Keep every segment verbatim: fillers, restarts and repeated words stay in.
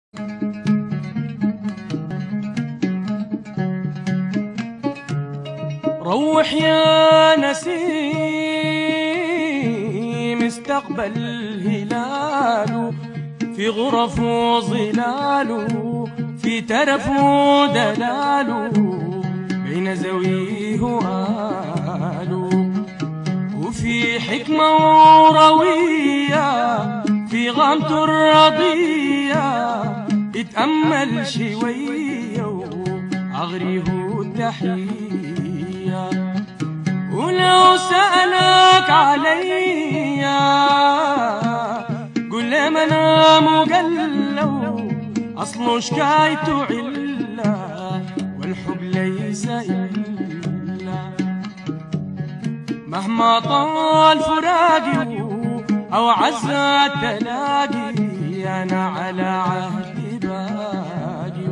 روح يا نسيم استقبل هلاله في غرف وظلاله، في ترف ودلاله بين زويه وآله، وفي حكمة وروية في غامته الرضية اتأمل شوية وأغريه التحية. ولو سألك عليا قل له منام وقلو أصله شكايته علة والحب ليس إلا. مهما طال فراقي أو عز التلاقي أنا على عهدي باقي،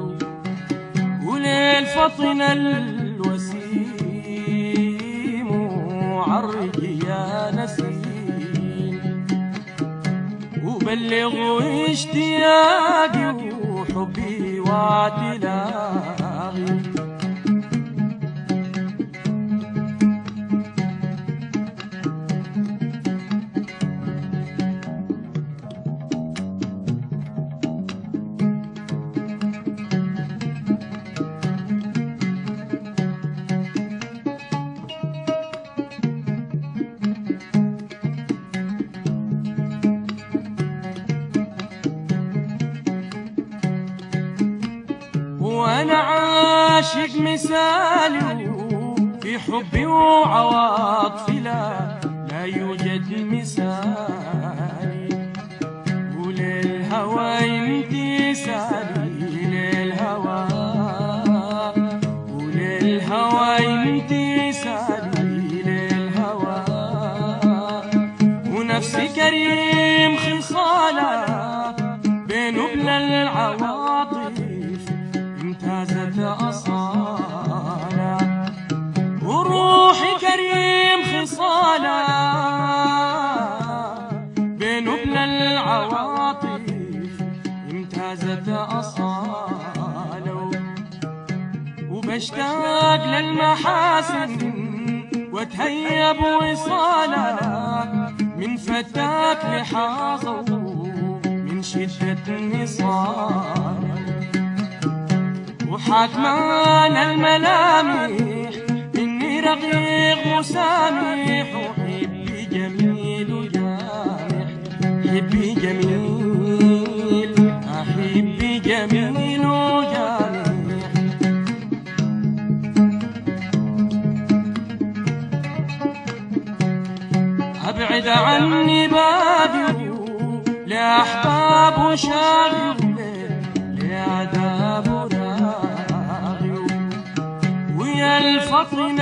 وللفطن الوسيم عرج يا نسيم، وبلغوا اشتياقي وحبي واعتلاقي. وأنا عاشق مثالي في حبي وعواطفي لا لا يوجد مثالي، وللهوى امتثالي للهوى، وللهوى امتثالي للهوى، ونفسي كريم خصالة بين وبلا العواطف امتازت أصالة، وروحي كريم خصالة بين وبلا العواطف امتازت أصالة، وبشتاق للمحاسن واتهيب وصالة من فتاك لحاظه من شدة نصال، وحاكمان الملامح إني رقيق وسامح، وحبي جميل وجامح حبي جميل أحبي جميل وجامح. أبعد عني بابي لأحباب وشاغل لعذاب وراغي، ويا الفطن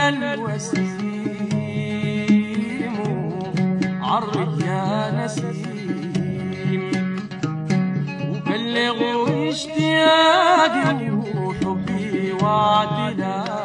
الوسيم عرج يا نسيم، وبلغوا اشتياقي وحبي واعتلاقي.